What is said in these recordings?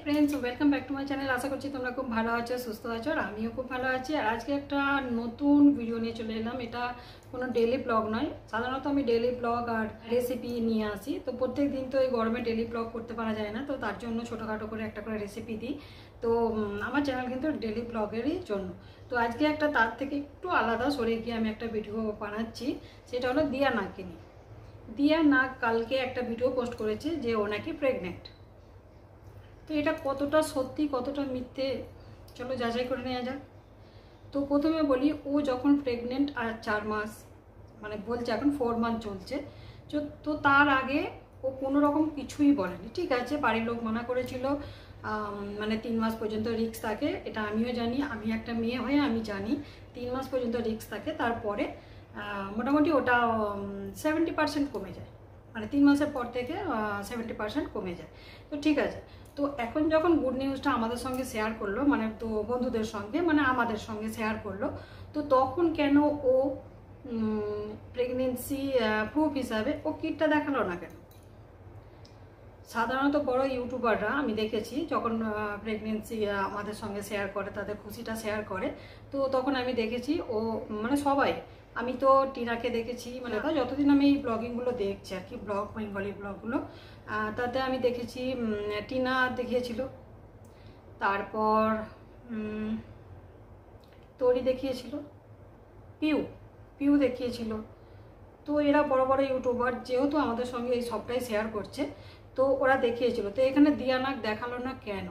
Friends welcome back to my channel. आशा करছি তোমরা খুব ভালো আছো, সুস্থ আছো, আর আমিও খুব ভালো আছি। আর আজকে একটা নতুন ভিডিও নিয়ে চলে এলাম। এটা কোনো ডেইলি ব্লগ নয়, সাধারণত আমি ডেইলি ব্লগ আর রেসিপি নিয়ে আসি। তো প্রত্যেক দিন তো এই গরমে ডেইলি ব্লগ করতে পারা যায় না, তো তার জন্য ছোটোখাটো করে একটা করে রেসিপি দিই। তো আমার চ্যানেল কিন্তু ডেইলি ব্লগেরই জন্য। তো আজকে একটা তার থেকে একটু আলাদা সরে গিয়ে আমি একটা ভিডিও বানাচ্ছি, সেটা হলো দিয়া নাগকে নিয়ে। দিয়া নাগ কালকে একটা ভিডিও পোস্ট করেছে যে ও নাকি প্রেগনেন্ট। তো এটা কতটা সত্যি কতটা মিথ্যে চলো যাচাই করে নেওয়া যাক। তো প্রথমে বলি, ও যখন প্রেগনেন্ট আর 4 মাস মানে বলছে, এখন 4 মান্থ চলছে, তো তার আগে ও কোনো রকম কিছুই বলেনি। ঠিক আছে, বাড়ির লোক মানা করেছিল, মানে 3 মাস পর্যন্ত রিস্ক থাকে, এটা আমিও জানি, আমি একটা মেয়ে হয়ে আমি জানি 3 মাস পর্যন্ত রিস্ক থাকে। তারপরে মোটামুটি ওটা 70% কমে যায়, মানে 3 মাসের পর থেকে 70% কমে যায়। তো ঠিক আছে, তো এখন যখন গুড নিউজটা আমাদের সঙ্গে শেয়ার করলো, মানে তো বন্ধুদের সঙ্গে মানে আমাদের সঙ্গে শেয়ার করলো, তো তখন কেন ও প্রেগনেন্সি প্রুফ হিসাবে ও কিটটা দেখালো না কেন? সাধারণত বড় ইউটিউবাররা আমি দেখেছি যখন প্রেগনেন্সি আমাদের সঙ্গে শেয়ার করে, তাদের খুশিটা শেয়ার করে, তো তখন আমি দেখেছি ও মানে সবাই, আমি তো টিনাকে দেখেছি, মানে যতদিন আমি এই ব্লগিংগুলো দেখছি আর কি, ব্লগ বেঙ্গলি ব্লগগুলো, তাতে আমি দেখেছি টিনা দেখিয়েছিল, তারপর তরি দেখিয়েছিল, পিউ দেখিয়েছিল। তো এরা বড় বড় ইউটিউবার, যেহেতু আমাদের সঙ্গে এই সবটাই শেয়ার করছে, তো ওরা দেখিয়েছিল। তো এখানে দিয়া নাগ দেখালো না কেন?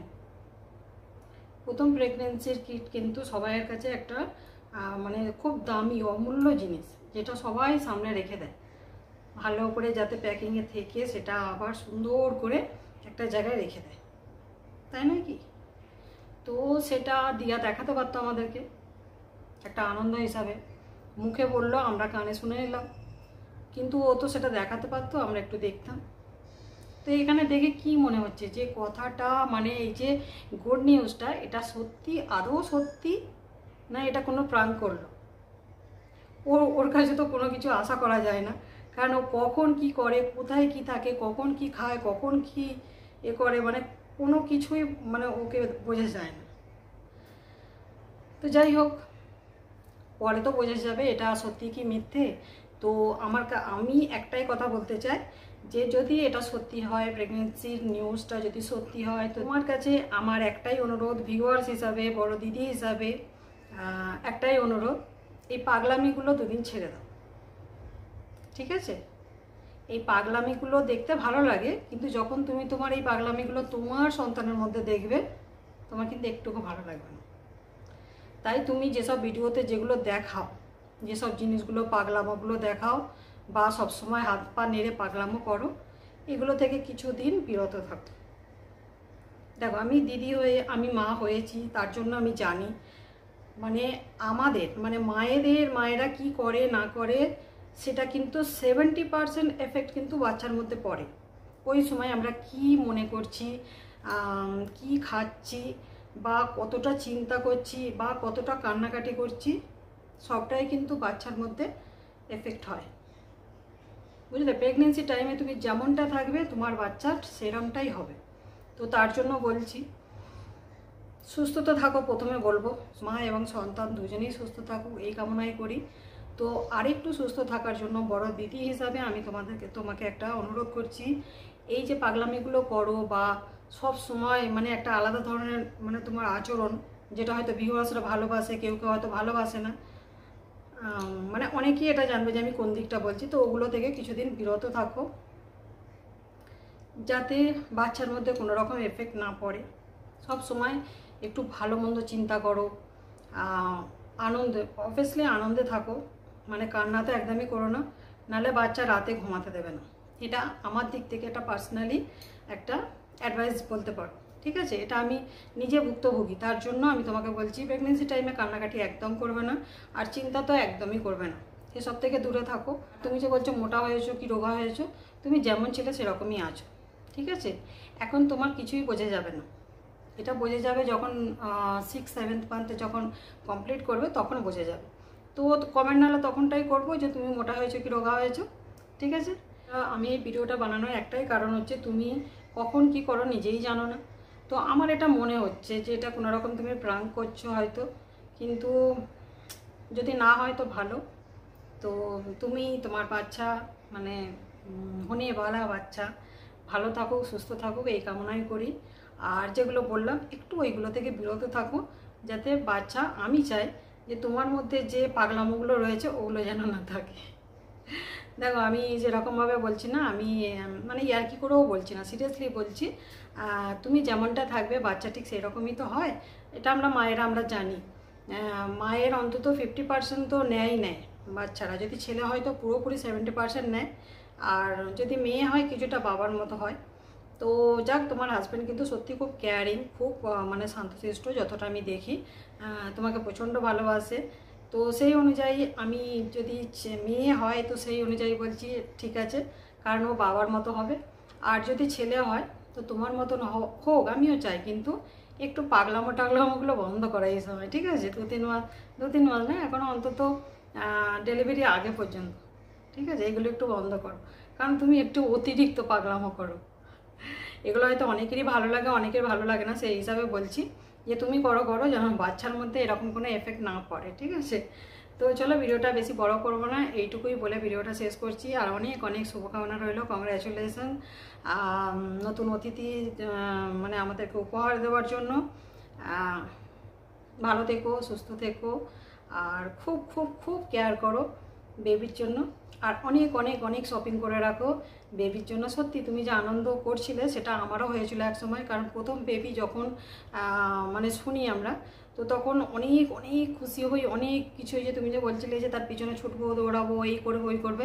প্রথম প্রেগনেন্সির কিট কিন্তু সবাইয়ের কাছে একটা মানে খুব দামি অমূল্য জিনিস, যেটা সবাই সামনে রেখে দেয় ভালো করে, যাতে প্যাকিংয়ে থেকে সেটা আবার সুন্দর করে একটা জায়গায় রেখে দেয়, তাই নয় কি? তো সেটা দিয়া দেখাতে পারতো আমাদেরকে একটা আনন্দ হিসাবে, মুখে বললো, আমরা কানে শুনে নিলাম, কিন্তু ও তো সেটা দেখাতে পারতো, আমরা একটু দেখতাম। তো এখানে দেখে কি মনে হচ্ছে যে কথাটা, মানে এই যে গুড নিউজটা, এটা সত্যি, আদৌ সত্যি, না এটা কোনো প্রাঙ্ক করলো? ওর কাছে তো কোনো কিছু আশা করা যায় না, কারণ ও কখন কি করে, কোথায় কি থাকে, কখন কি খায়, কখন কি করে, মানে কোনো কিছুই মানে ওকে বোঝা যায় না। তো যাই হোক, পরে তো বোঝা যাবে এটা সত্যি কি মিথ্যে। তো আমি একটাই কথা বলতে চাই, যে যদি এটা সত্যি হয়, প্রেগনেন্সির নিউজটা যদি সত্যি হয়, তো তোমার কাছে আমার একটাই অনুরোধ, ভিউয়ার্স হিসাবে, বড় দিদি হিসাবে একটাই অনুরোধ, এই পাগলামিগুলো দুদিন ছেড়ে দাও, ঠিক আছে? এই পাগলামিগুলো দেখতে ভালো লাগে, কিন্তু যখন তুমি তোমার এই পাগলামিগুলো তোমার সন্তানের মধ্যে দেখবে, তোমার কিন্তু একটুকু ভালো লাগবে না। তাই তুমি যেসব ভিডিওতে যেগুলো দেখাও, যেসব জিনিসগুলো পাগলামোগুলো দেখাও, বা সবসময় হাত পা নেড়ে পাগলামো করো, এগুলো থেকে কিছুদিন বিরত থাকো। দেখো, আমি দিদি হয়ে, আমি মা হয়েছি, তার জন্য আমি জানি, মানে আমাদের মানে মায়েরা কি করে না করে, সেটা কিন্তু 70% এফেক্ট কিন্তু বাচ্চার মধ্যে পড়ে। ওই সময় আমরা কি মনে করছি, কি খাচ্ছি, বা কতটা চিন্তা করছি, বা কতটা কান্নাকাটি করছি, সবটাই কিন্তু বাচ্চার মধ্যে এফেক্ট হয়, বুঝলে? প্রেগনেন্সি টাইমে তুমি যেমনটা থাকবে, তোমার বাচ্চার সেরমটাই হবে। তো তার জন্য বলছি, সুস্থতা থাকো, প্রথমে বলবো, মা এবং সন্তান দুজনেই সুস্থ থাকুক, এই কামনাই করি। তো আরেকটু সুস্থ থাকার জন্য বড় দিদি হিসাবে আমি তোমাকে একটা অনুরোধ করছি, এই যে পাগলামিগুলো করো, বা সব সময় মানে একটা আলাদা ধরনের মানে তোমার আচরণ, যেটা হয়তো ভিউয়ার্সরা ভালোবাসে, কেউ কেউ হয়তো ভালোবাসে না, মানে অনেকেই এটা জানবে যে আমি কোন দিকটা বলছি। তো ওগুলো থেকে কিছুদিন বিরত থাকো, যাতে বাচ্চার মধ্যে কোনো রকম এফেক্ট না পড়ে। সব সময় একটু ভালো মন্দ চিন্তা করো, অবভিয়াসলি আনন্দে থাকো, মানে কান্না তো একদমই করো না, নাহলে বাচ্চা রাতে ঘুমাতে দেবে না। এটা আমার দিক থেকে একটা পার্সোনালি একটা অ্যাডভাইস বলতে পারো, ঠিক আছে? এটা আমি নিজে ভুক্তভোগী, তার জন্য আমি তোমাকে বলছি, প্রেগনেন্সি টাইমে কান্নাকাটি একদম করবে না, আর চিন্তা তো একদমই করবে না, এসব থেকে দূরে থাকো। তুমি যে বলছো মোটা হয়েছো কি রোগা হয়েছো, তুমি যেমন ছিলে সেরকমই আছো, ঠিক আছে? এখন তোমার কিছুই বোঝা যাবে না, এটা বোঝা যাবে যখন 6-7 মান্থে যখন কমপ্লিট করবে, তখন বোঝা যাবে। তো কমেন্ট নাহলে তখনটাই করবো যে তুমি মোটা হয়েছো কি রোগা হয়েছো, ঠিক আছে? আমি এই ভিডিওটা বানানোর একটাই কারণ হচ্ছে, তুমি কখন কি করো নিজেই জানো না। তো তো আমার এটা মনে হচ্ছে যে এটা কোনো রকম তুমি প্রাঙ্ক করছো হয়তো, কিন্তু যদি না হয় তো ভালো। তো তুমি তোমার বাচ্চা মানে হনে বালা বাচ্চা ভালো থাকুক, সুস্থ থাকুক এই কামনাই করি। আর যেগুলো বললাম একটু ওইগুলো থেকে বিরত থাকো, যাতে বাচ্চা, আমি চাই যে তোমার মধ্যে যে পাগলামোগুলো রয়েছে ওগুলো যেন না থাকে। দেখো আমি যেরকমভাবে বলছি না, আমি মানে ইয়ার্কি করেও বলছি না, সিরিয়াসলি বলছি। তুমি যেমনটা থাকবে বাচ্চা ঠিক সেরকমই তো হয়, এটা আমরা মায়েরা আমরা জানি। মায়ের অন্তত 50% তো নেয় বাচ্চারা, যদি ছেলে হয় তো পুরোপুরি 70% নেয়, আর যদি মেয়ে হয় কিছুটা বাবার মতো হয়। তো যাক, তোমার হাজব্যান্ড কিন্তু সত্যি খুব কেয়ারিং, খুব মানে শান্তশিষ্ট যতটা আমি দেখি, তোমাকে প্রচণ্ড ভালোবাসে। তো সেই অনুযায়ী আমি যদি মেয়ে হয় তো সেই অনুযায়ী বলছি ঠিক আছে, কারণ ও বাবার মতো হবে। আর যদি ছেলে হয় তো তোমার মতন হোক, আমিও চাই, কিন্তু একটু টাগলামোগুলো বন্ধ করা এই সময়, ঠিক আছে? দু তিন মাস না, এখনও অন্তত ডেলিভারি আগে পর্যন্ত, ঠিক আছে? এগুলো একটু বন্ধ করো, কারণ তুমি একটু অতিরিক্ত পাগলামো করো। এগুলো হয়তো অনেকেরই ভালো লাগে, অনেকের ভালো লাগে না, সেই হিসাবে বলছি যে তুমি করো যেন বাচ্চার মধ্যে এরকম কোনো এফেক্ট না পড়ে, ঠিক আছে? তো চলো ভিডিওটা বেশি বড় করবো না, এইটুকুই বলে ভিডিওটা শেষ করছি। আর অনেক অনেক শুভকামনা রইল, কংগ্রাচুলেশন নতুন অতিথি মানে আমাদেরকে উপহার দেওয়ার জন্য। ভালো থেকো, সুস্থ থেকো, আর খুব খুব খুব কেয়ার করো বেবির জন্য। আর অনেক অনেক অনেক শপিং করে রাখো বেবির জন্য। সত্যি তুমি যে আনন্দ করছিলে সেটা আমারও হয়েছিল এক সময়, কারণ প্রথম বেবি যখন মানে শুনি আমরা, তো তখন অনেক অনেক খুশি হই, অনেক কিছু। যে তুমি যে বলছিলে যে তার পিছনে ছুটবো, দৌড়াবো, এই করবো ওই করবে,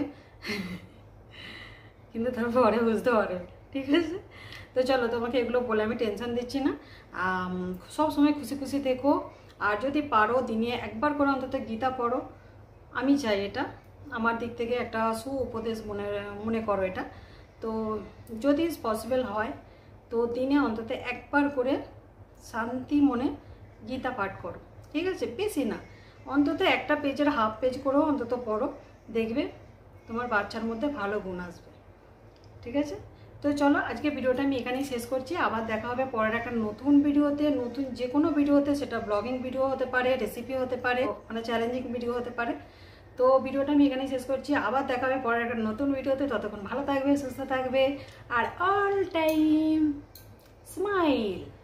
কিন্তু তারপরে বুঝতে পারবে, ঠিক আছে? তো চলো, তোমাকে এগুলো বলে আমি টেনশন দিচ্ছি না। সব সময় খুশি খুশি থেকো। আর যদি পারো দিনে একবার করে অন্তত গীতা পড়ো, আমি চাই এটা আমার দিক থেকে একটা উপদেশ মনে করো এটা। তো যদি পসিবল হয় তো দিনে অন্তত একবার করে শান্তি মনে গীতা পাঠ করো, ঠিক আছে? বেশি না, অন্তত একটা পেজের হাফ পেজ করেও অন্তত পড়ো, দেখবে তোমার বাচ্চার মধ্যে ভালো গুণ আসবে, ঠিক আছে? তো চলো, আজকে ভিডিওটা আমি এখানেই শেষ করছি। আবার দেখা হবে পরের একটা নতুন ভিডিওতে, নতুন যে কোনো ভিডিওতে, সেটা ব্লগিং ভিডিও হতে পারে, রেসিপি হতে পারে, মানে চ্যালেঞ্জিং ভিডিও হতে পারে। তো ভিডিওটা আমি এখানেই শেষ করছি, আবার দেখা হবে পরের একটা নতুন ভিডিওতে। ততক্ষণ ভালো থাকবে, সুস্থ থাকবে, আর অল টাইম স্মাইল।